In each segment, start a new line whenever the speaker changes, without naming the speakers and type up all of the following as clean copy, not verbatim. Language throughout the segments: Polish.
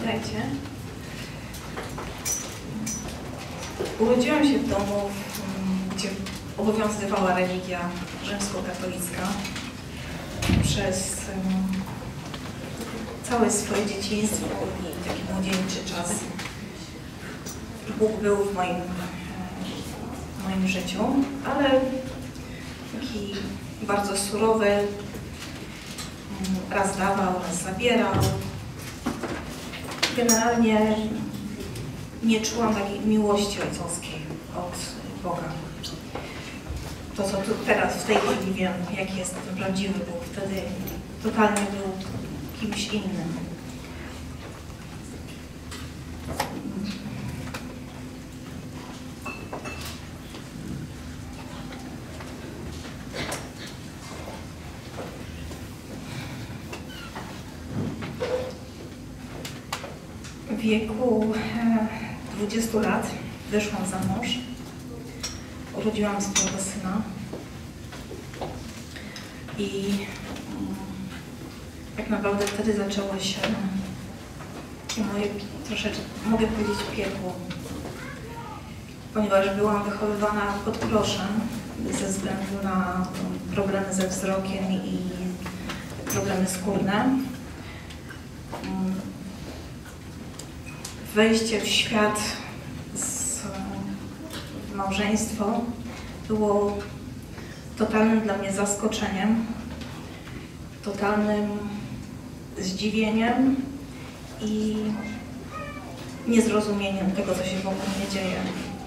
Witajcie. Urodziłam się w domu, gdzie obowiązywała religia rzymskokatolicka. Przez całe swoje dzieciństwo i taki młodzieńczy czas Bóg był w moim życiu, ale taki bardzo surowy, raz dawał, raz zabierał. Generalnie nie czułam takiej miłości ojcowskiej od Boga. To, co tu teraz, w tej chwili wiem, jaki jest ten prawdziwy Bóg, wtedy totalnie był kimś innym. W wieku 20 lat wyszłam za mąż, urodziłam swojego syna i tak naprawdę wtedy zaczęło się moje troszeczkę, mogę powiedzieć, piekło, ponieważ byłam wychowywana pod kloszem ze względu na problemy ze wzrokiem i problemy skórne. Wejście w świat, w małżeństwo było totalnym dla mnie zaskoczeniem, totalnym zdziwieniem i niezrozumieniem tego, co się wokół mnie dzieje.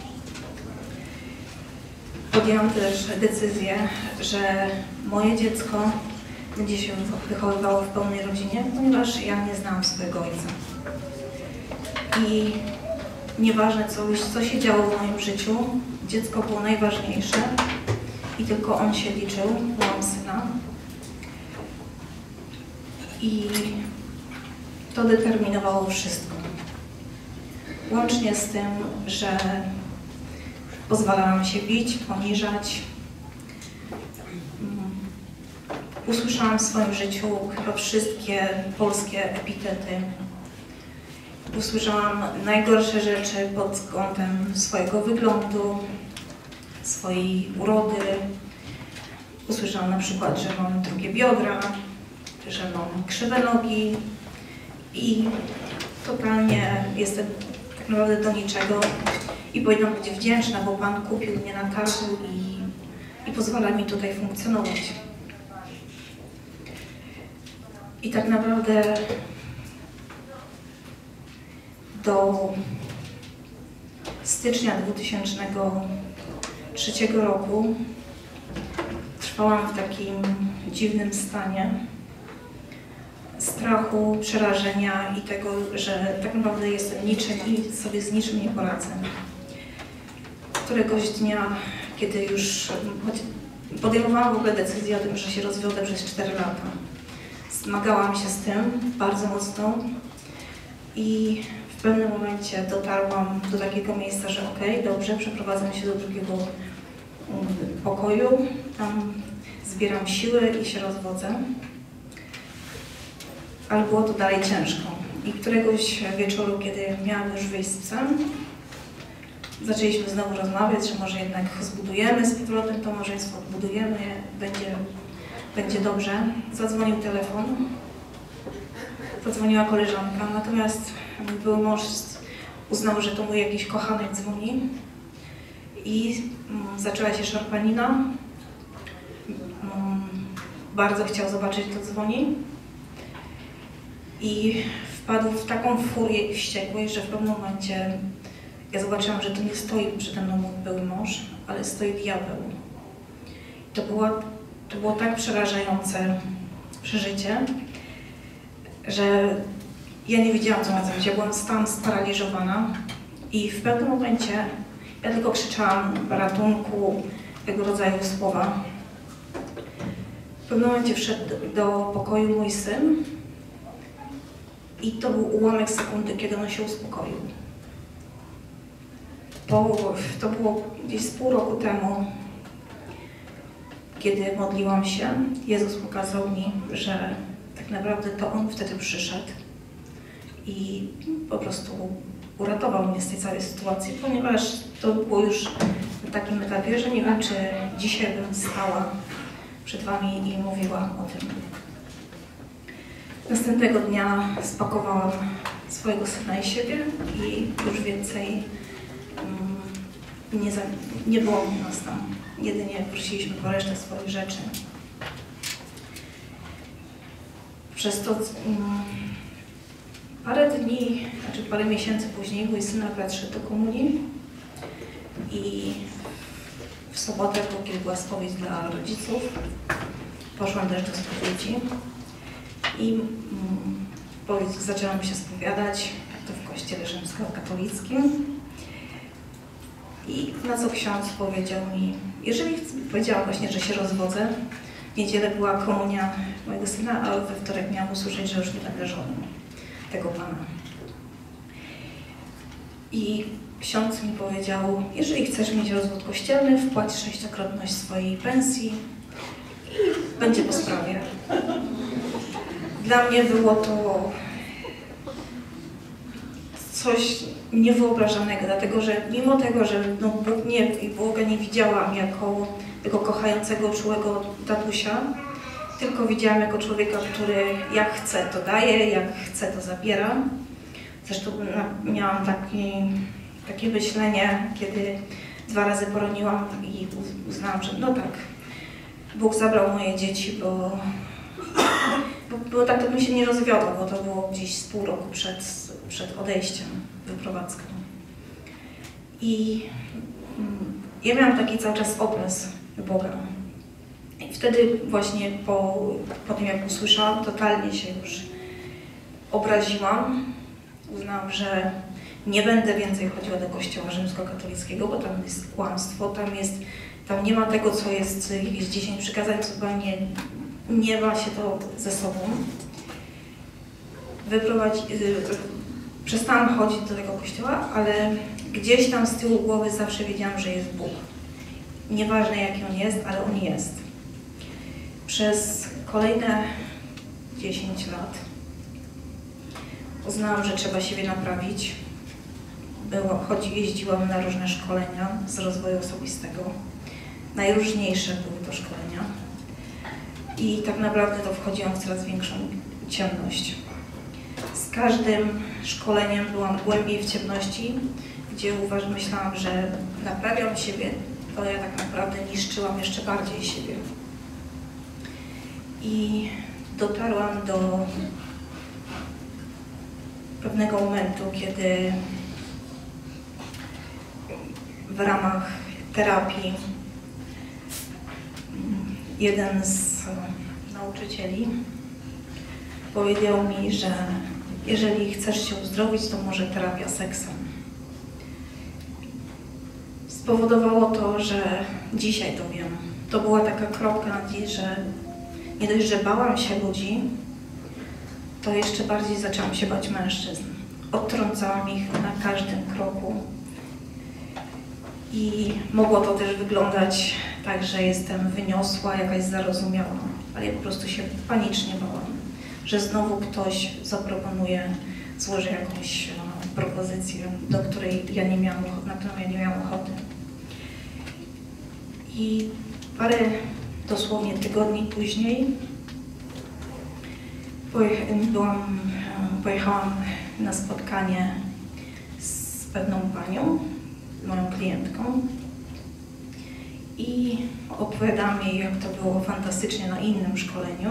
Podjęłam też decyzję, że moje dziecko będzie się wychowywało w pełnej rodzinie, ponieważ ja nie znałam swojego ojca. I nieważne co się działo w moim życiu, dziecko było najważniejsze i tylko on się liczył, byłam syna. I to determinowało wszystko. Łącznie z tym, że pozwalałam się bić, poniżać. Usłyszałam w swoim życiu chyba wszystkie polskie epitety. Usłyszałam najgorsze rzeczy pod kątem swojego wyglądu, swojej urody. Usłyszałam na przykład, że mam drugie biodra, że mam krzywe nogi i totalnie jestem tak naprawdę do niczego i powinnam być wdzięczna, bo Pan kupił mnie na targu i pozwala mi tutaj funkcjonować. I tak naprawdę do stycznia 2003 roku trwałam w takim dziwnym stanie strachu, przerażenia i tego, że tak naprawdę jestem niczym i sobie z niczym nie poradzę. Któregoś dnia, kiedy już podejmowałam w ogóle decyzję o tym, że się rozwiodę przez 4 lata, zmagałam się z tym bardzo mocno i w pewnym momencie dotarłam do takiego miejsca, że okej, dobrze, przeprowadzam się do drugiego pokoju, tam zbieram siły i się rozwodzę. Ale było to dalej ciężko. I któregoś wieczoru, kiedy miałam już wyjść z psem, zaczęliśmy znowu rozmawiać, że może jednak zbudujemy z powrotem to małżeństwo, odbudujemy, będzie dobrze. Zadzwonił telefon, zadzwoniła koleżanka, natomiast mój były mąż uznał, że to mój jakiś kochanek dzwoni i zaczęła się szarpanina. Bardzo chciał zobaczyć, kto dzwoni i wpadł w taką furię i wściekłość, że w pewnym momencie ja zobaczyłam, że to nie stoi przede mną mój były mąż, ale stoi diabeł. To było tak przerażające przeżycie, że ja nie wiedziałam, co ma zrobić. Ja byłam sparaliżowana i w pewnym momencie ja tylko krzyczałam ratunku, tego rodzaju słowa. W pewnym momencie wszedł do pokoju mój syn i to był ułamek sekundy, kiedy on się uspokoił. To było gdzieś z pół roku temu, kiedy modliłam się. Jezus pokazał mi, że tak naprawdę to On wtedy przyszedł i po prostu uratował mnie z tej całej sytuacji, ponieważ to było już na takim etapie, że nie wiem, czy dzisiaj bym stała przed Wami i mówiła o tym. Następnego dnia spakowałam swojego syna i siebie i już więcej nie było nas tam. Jedynie prosiliśmy po resztę swoich rzeczy. Przez to parę miesięcy później mój syn akurat szedł do komunii i w sobotę, kiedy była spowiedź dla rodziców, poszłam też do spowiedzi i zaczęłam się spowiadać, to w kościele rzymskokatolickim. I na co ksiądz powiedział mi, powiedziałam właśnie, że się rozwodzę, w niedzielę była komunia mojego syna, ale we wtorek miałam usłyszeć, że już nie będę żoną tego Pana. I ksiądz mi powiedział, jeżeli chcesz mieć rozwód kościelny, wpłać 6-krotność swojej pensji i będzie po sprawie. Dla mnie było to coś niewyobrażalnego, dlatego że mimo tego, że Boga nie widziałam jako tego kochającego, czułego tatusia, tylko widziałam jako człowieka, który jak chce to daje, jak chce to zabiera. Zresztą miałam takie myślenie, kiedy 2 razy poroniłam i uznałam, że no tak, Bóg zabrał moje dzieci, bo tak to bym się nie rozwiodła, bo to było gdzieś z pół roku przed odejściem, wyprowadzką. I ja miałam taki cały czas obraz Boga. I wtedy właśnie po tym, jak usłyszałam, totalnie się już obraziłam. Uznałam, że nie będę więcej chodziła do kościoła rzymskokatolickiego, bo tam jest kłamstwo, tam nie ma tego, co jest jakieś 10 przykazań, co zupełnie nie ma się to ze sobą. Przestałam chodzić do tego kościoła, ale gdzieś tam z tyłu głowy zawsze wiedziałam, że jest Bóg. Nieważne jaki On jest, ale On jest. Przez kolejne 10 lat uznałam, że trzeba siebie naprawić. Jeździłam na różne szkolenia z rozwoju osobistego. Najróżniejsze były to szkolenia. I tak naprawdę to wchodziłam w coraz większą ciemność. Z każdym szkoleniem byłam głębiej w ciemności, gdzie myślałam, że naprawiam siebie, to ja tak naprawdę niszczyłam jeszcze bardziej siebie. I dotarłam do pewnego momentu, kiedy w ramach terapii jeden z nauczycieli powiedział mi, że jeżeli chcesz się uzdrowić, to może terapia seksem. Spowodowało to, że dzisiaj to wiem. To była taka kropka nad i, że nie dość, że bałam się ludzi, to jeszcze bardziej zaczęłam się bać mężczyzn. Odtrącałam ich na każdym kroku. I mogło to też wyglądać tak, że jestem wyniosła, jakaś zarozumiała, ale ja po prostu się panicznie bałam, że znowu ktoś zaproponuje, złoży jakąś propozycję, na którą ja nie miałam ochoty. I parę dosłownie tygodni później pojechałam na spotkanie z pewną panią, moją klientką, i opowiadałam jej, jak to było fantastycznie na innym szkoleniu.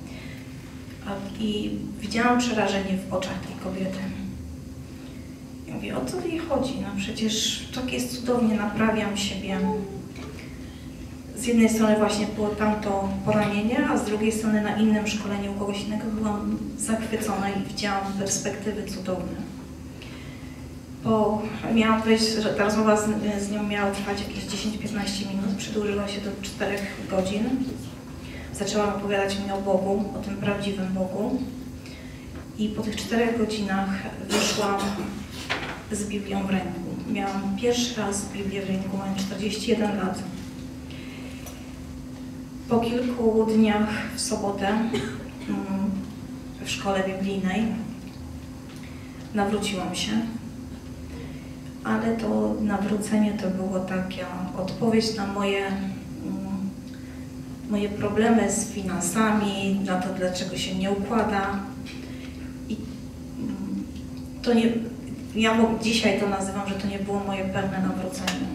I widziałam przerażenie w oczach tej kobiety. Ja mówię, o co jej chodzi? No przecież tak jest cudownie, naprawiam siebie. Z jednej strony właśnie było tamto poranienie, a z drugiej strony na innym szkoleniu u kogoś innego byłam zachwycona i widziałam perspektywy cudowne. Miałam powiedzieć, że ta rozmowa z nią miała trwać jakieś 10-15 minut, przedłużyła się do 4 godzin. Zaczęłam opowiadać mi o Bogu, o tym prawdziwym Bogu. I po tych 4 godzinach wyszłam z Biblią w ręku. Miałam pierwszy raz Biblię w ręku, mam 41 lat. Po kilku dniach w sobotę w szkole biblijnej nawróciłam się, ale to nawrócenie to było taka odpowiedź na moje problemy z finansami, na to, dlaczego się nie układa. I to nie, dzisiaj to nazywam, że to nie było moje pełne nawrócenie.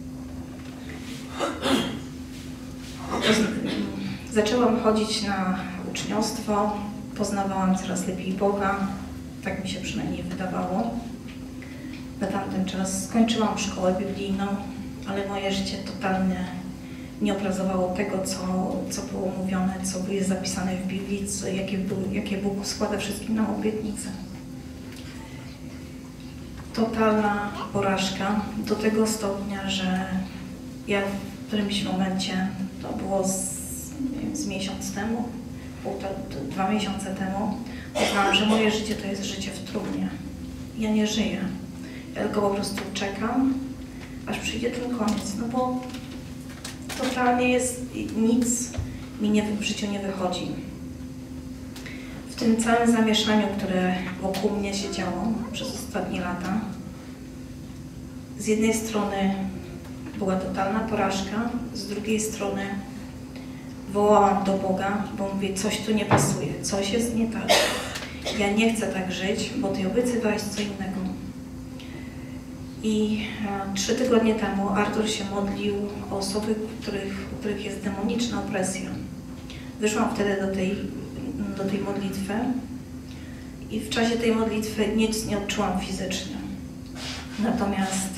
Zaczęłam chodzić na uczniostwo, poznawałam coraz lepiej Boga, tak mi się przynajmniej wydawało. Na tamten czas skończyłam szkołę biblijną, ale moje życie totalnie nie obrazowało tego, co było mówione, co jest zapisane w Biblii, jakie Bóg składa wszystkim nam obietnice. Totalna porażka do tego stopnia, że ja w którymś momencie, to było z miesiąc temu, 2 miesiące temu, uznałam, że moje życie to jest życie w trumnie. Ja nie żyję. Ja tylko po prostu czekam, aż przyjdzie ten koniec, no bo totalnie nic mi w życiu nie wychodzi. W tym całym zamieszaniu, które wokół mnie się działo przez ostatnie lata, z jednej strony była totalna porażka, z drugiej strony wołałam do Boga, bo mówię, coś tu nie pasuje, coś jest nie tak. Ja nie chcę tak żyć, bo Ty obiecywałeś co innego. I 3 tygodnie temu Artur się modlił o osoby, u których jest demoniczna opresja. Wyszłam wtedy do tej modlitwy i w czasie tej modlitwy nic nie odczułam fizycznie. Natomiast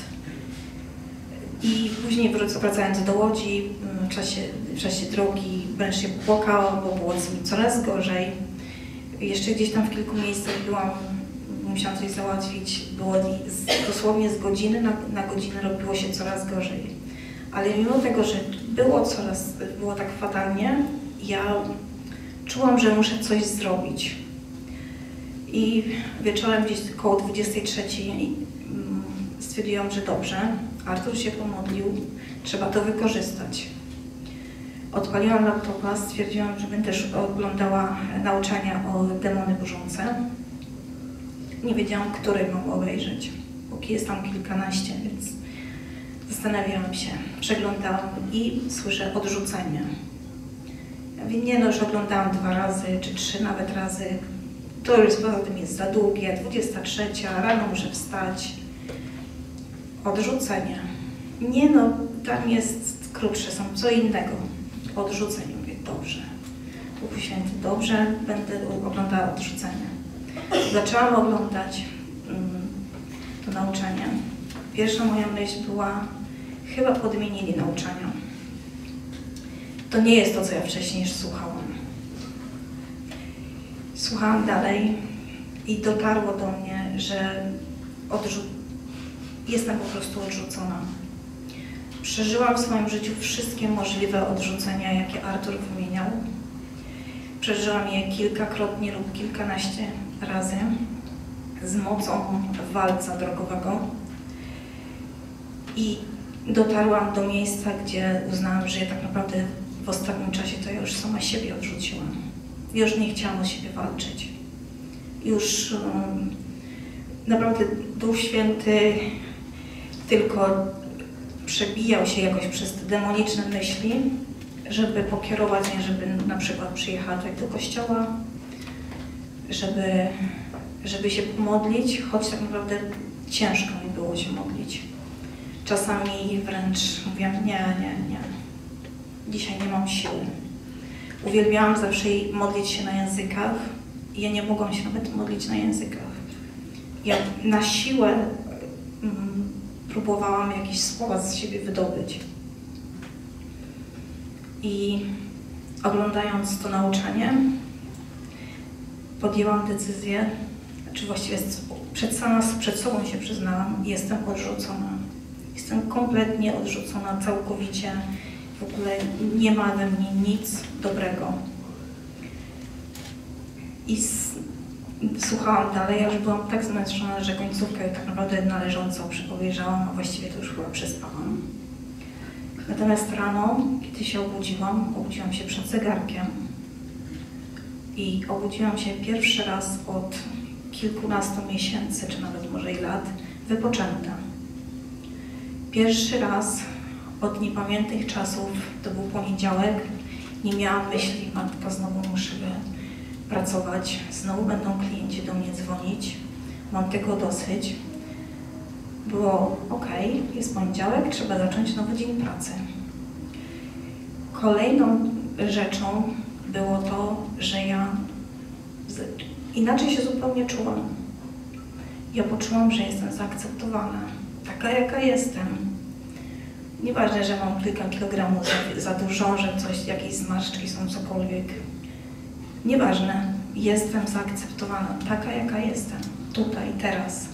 i później wracając do Łodzi, w czasie drogi wręcz się popłakałam, bo było mi coraz gorzej. Jeszcze gdzieś tam w kilku miejscach musiałam coś załatwić. Było dosłownie z godziny na godzinę robiło się coraz gorzej. Ale mimo tego, że było tak fatalnie, ja czułam, że muszę coś zrobić. I wieczorem gdzieś koło 23 stwierdziłam, że dobrze, Artur się pomodlił, trzeba to wykorzystać. Odpaliłam laptopa, stwierdziłam, że będę też oglądała nauczania o demony burzące. Nie wiedziałam, który mam obejrzeć, póki jest tam kilkanaście, więc zastanawiałam się, przeglądałam i słyszę odrzucenie. Ja mówię, nie no, już oglądałam 2 razy, czy 3 nawet razy. To już poza tym jest za długie, 23, rano muszę wstać. Odrzucenie. Nie no, tam jest krótsze, są co innego. Odrzucenie. Mówię, dobrze. Duchu Święty, dobrze, będę oglądała odrzucenie. Zaczęłam oglądać to nauczanie. Pierwsza moja myśl była, chyba podmienili nauczania. To nie jest to, co ja wcześniej już słuchałam. Słuchałam dalej i dotarło do mnie, że jestem po prostu odrzucona. Przeżyłam w swoim życiu wszystkie możliwe odrzucenia, jakie Artur wymieniał. Przeżyłam je kilkakrotnie lub kilkanaście razy z mocą walca drogowego. I dotarłam do miejsca, gdzie uznałam, że ja tak naprawdę w ostatnim czasie to ja już sama siebie odrzuciłam. Już nie chciałam o siebie walczyć. Już naprawdę Duch Święty tylko przebijał się jakoś przez te demoniczne myśli, żeby pokierować mnie, żeby na przykład przyjechała tutaj do kościoła, żeby się pomodlić, choć tak naprawdę ciężko mi było się modlić. Czasami wręcz mówiłam, nie, dzisiaj nie mam siły. Uwielbiałam zawsze modlić się na językach i ja nie mogłam się nawet modlić na językach. Ja na siłę próbowałam jakieś słowa z siebie wydobyć. I oglądając to nauczanie, podjęłam decyzję, czy właściwie przed sobą się przyznałam, jestem odrzucona. Jestem kompletnie odrzucona, całkowicie. W ogóle nie ma we mnie nic dobrego. I słuchałam dalej, ja już byłam tak zmęczona, że końcówkę tak naprawdę należąco obejrzałam, a właściwie to już chyba przespałam. Natomiast rano, kiedy się obudziłam się przed zegarkiem i obudziłam się pierwszy raz od kilkunastu miesięcy, czy nawet może i lat, wypoczęta. Pierwszy raz od niepamiętnych czasów, to był poniedziałek, nie miałam myśli, matka, znowu muszę pracować, znowu będą klienci do mnie dzwonić, mam tego dosyć. Było okej, jest poniedziałek, trzeba zacząć nowy dzień pracy. Kolejną rzeczą było to, że ja inaczej się zupełnie czułam. Ja poczułam, że jestem zaakceptowana, taka jaka jestem. Nieważne, że mam kilka kilogramów za dużo, że jakieś zmarszczki są, cokolwiek. Nieważne, jestem zaakceptowana, taka jaka jestem, tutaj, teraz.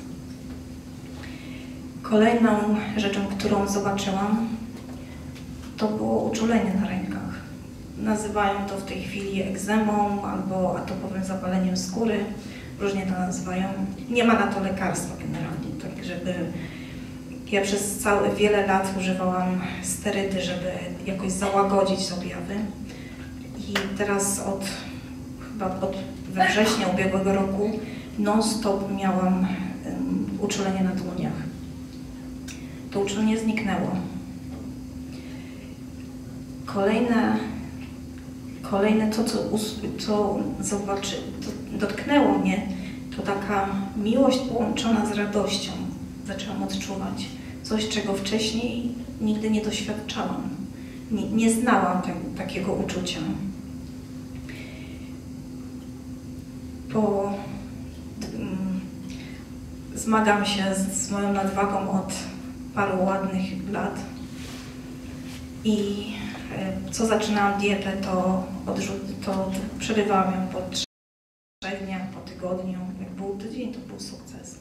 Kolejną rzeczą, którą zobaczyłam, to było uczulenie na rękach. Nazywają to w tej chwili egzemą albo atopowym zapaleniem skóry. Różnie to nazywają. Nie ma na to lekarstwa generalnie, tak żeby... Ja przez wiele lat używałam sterydy, żeby jakoś załagodzić objawy. I teraz chyba we wrześniu ubiegłego roku non-stop miałam uczulenie na dłoniach. To uczulenie zniknęło. Kolejne to, co dotknęło mnie, to taka miłość połączona z radością. Zaczęłam odczuwać coś, czego wcześniej nigdy nie doświadczałam. Nie znałam takiego uczucia. Zmagam się z moją nadwagą od paru ładnych lat i co zaczynałam dietę, to przerywałam ją po 3 dniach, po tygodniu. Jak był tydzień, to był sukces.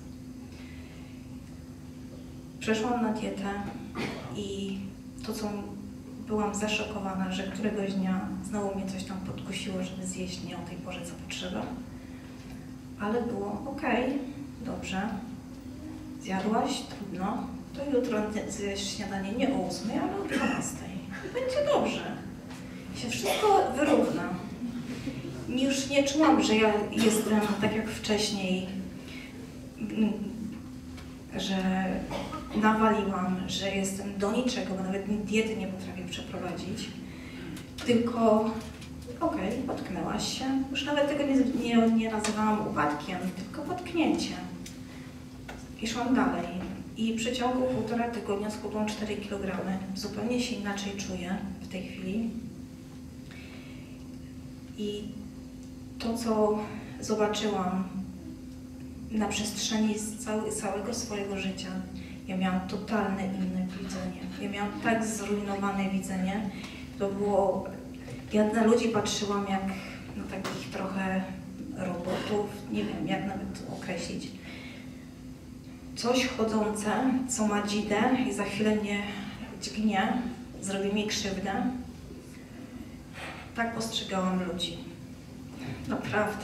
Przeszłam na dietę i to, co byłam zaszokowana, że któregoś dnia znowu mnie coś tam podkusiło, żeby zjeść nie o tej porze, co potrzeba. Ale było okej, dobrze. Zjadłaś? Trudno. To jutro zjesz śniadanie nie o 8, ale o 12. Będzie dobrze. Się wszystko wyrówna. Już nie czułam, że ja jestem tak jak wcześniej, że nawaliłam, że jestem do niczego, bo nawet diety nie potrafię przeprowadzić. Tylko okej, potknęłaś się. Już nawet tego nie nazywałam upadkiem, tylko potknięciem. I szłam dalej. I w przeciągu 1,5 tygodnia schudłam 4 kg. Zupełnie się inaczej czuję w tej chwili. I to, co zobaczyłam na przestrzeni całego swojego życia, ja miałam totalne inne widzenie. Ja miałam tak zrujnowane widzenie. To było... Ja na ludzi patrzyłam jak na takich trochę robotów, nie wiem jak nawet to określić. Coś chodzące, co ma dzidę i za chwilę mnie dźgnie, zrobi mi krzywdę. Tak postrzegałam ludzi. Naprawdę.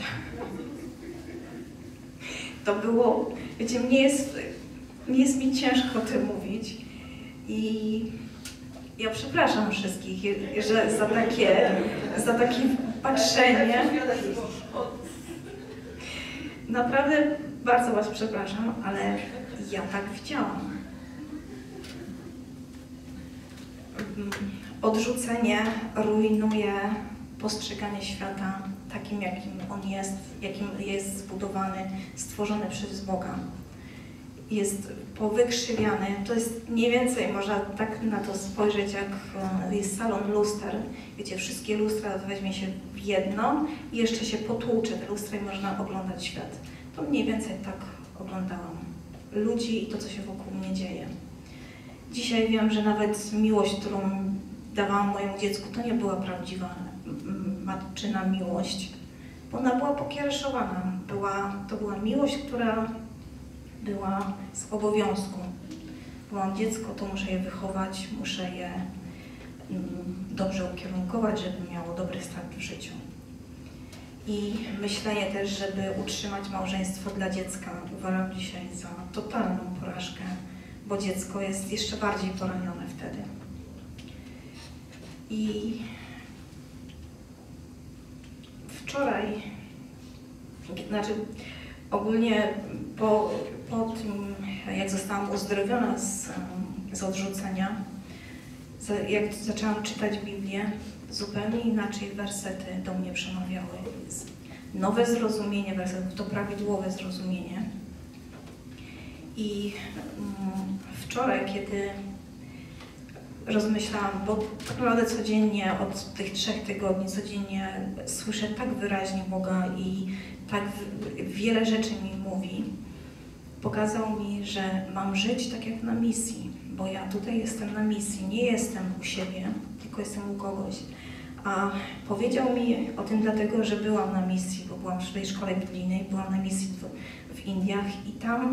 To było, wiecie, nie jest mi ciężko o tym mówić. I ja przepraszam wszystkich, że za takie patrzenie. Naprawdę bardzo was przepraszam, ale ja tak widziałam. Odrzucenie rujnuje postrzeganie świata takim, jakim on jest, jakim jest zbudowany, stworzony przez Boga. Jest powykrzywiany. To jest mniej więcej, można tak na to spojrzeć, jak jest salon luster. Wiecie, wszystkie lustra weźmie się w jedno i jeszcze się potłucze te lustra i można oglądać świat. To mniej więcej tak oglądałam ludzi i to, co się wokół mnie dzieje. Dzisiaj wiem, że nawet miłość, którą dawałam mojemu dziecku, to nie była prawdziwa matczyna miłość, bo ona była pokiereszowana. To była miłość, która była z obowiązku. Bo mam dziecko, to muszę je wychować, muszę je dobrze ukierunkować, żeby miało dobry start w życiu. I myślenie też, żeby utrzymać małżeństwo dla dziecka, uważam dzisiaj za totalną porażkę, bo dziecko jest jeszcze bardziej poranione wtedy. I wczoraj, Ogólnie po tym, jak zostałam uzdrowiona z odrzucenia, jak zaczęłam czytać Biblię, zupełnie inaczej wersety do mnie przemawiały. Nowe zrozumienie wersetów, to prawidłowe zrozumienie. I wczoraj, kiedy rozmyślałam, bo tak naprawdę codziennie od tych 3 tygodni, codziennie słyszę tak wyraźnie Boga i tak wiele rzeczy mi mówi, pokazał mi, że mam żyć tak jak na misji, bo ja tutaj jestem na misji, nie jestem u siebie, tylko jestem u kogoś. A powiedział mi o tym dlatego, że byłam na misji, bo byłam w tej szkole biblijnej, byłam na misji w Indiach i tam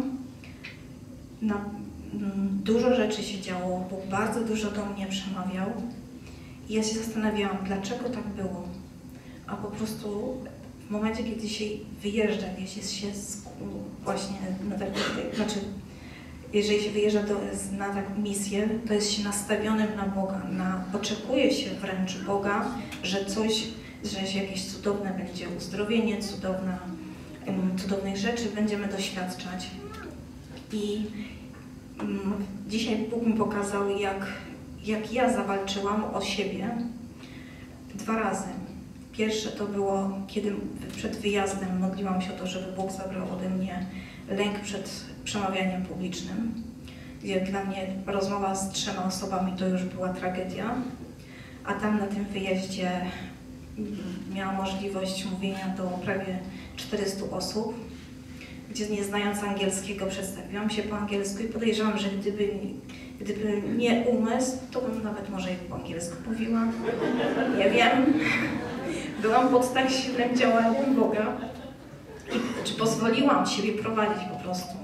dużo rzeczy się działo, Bóg bardzo dużo do mnie przemawiał i ja się zastanawiałam, dlaczego tak było. A po prostu w momencie, kiedy się wyjeżdża, gdzieś jest się właśnie na taką, znaczy jeżeli się wyjeżdża na taką misję, to jest się nastawionym na Boga, oczekuje się wręcz Boga, że się jakieś cudowne będzie uzdrowienie, cudownych rzeczy będziemy doświadczać. I dzisiaj Bóg mi pokazał, jak ja zawalczyłam o siebie 2 razy. Pierwsze to było, kiedy przed wyjazdem modliłam się o to, żeby Bóg zabrał ode mnie lęk przed przemawianiem publicznym, gdzie dla mnie rozmowa z 3 osobami to już była tragedia, a tam na tym wyjeździe miałam możliwość mówienia do prawie 400 osób, gdzie nie znając angielskiego przedstawiłam się po angielsku i podejrzewam, że gdyby nie umysł, to bym nawet może i po angielsku mówiła. Nie wiem. Byłam pod tak silnym działaniem Boga. Czy pozwoliłam siebie prowadzić po prostu.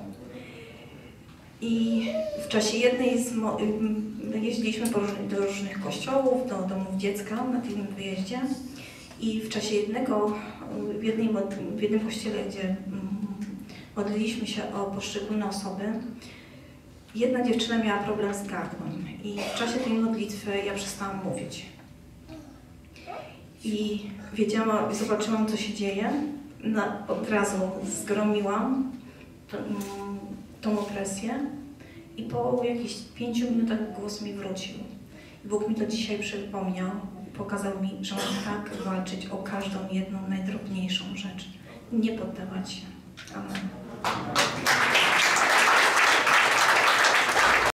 I w czasie jednej jeździliśmy do różnych kościołów, do domów dziecka na tym wyjeździe i w czasie w jednym kościele, gdzie modliliśmy się o poszczególne osoby, jedna dziewczyna miała problem z gardłem i w czasie tej modlitwy ja przestałam mówić. I wiedziałam, zobaczyłam, co się dzieje. Od razu zgromiłam tą opresję i po jakichś 5 minutach głos mi wrócił. Bóg mi to dzisiaj przypomniał, pokazał mi, że mam tak walczyć o każdą jedną najdrobniejszą rzecz. Nie poddawać się. Amen.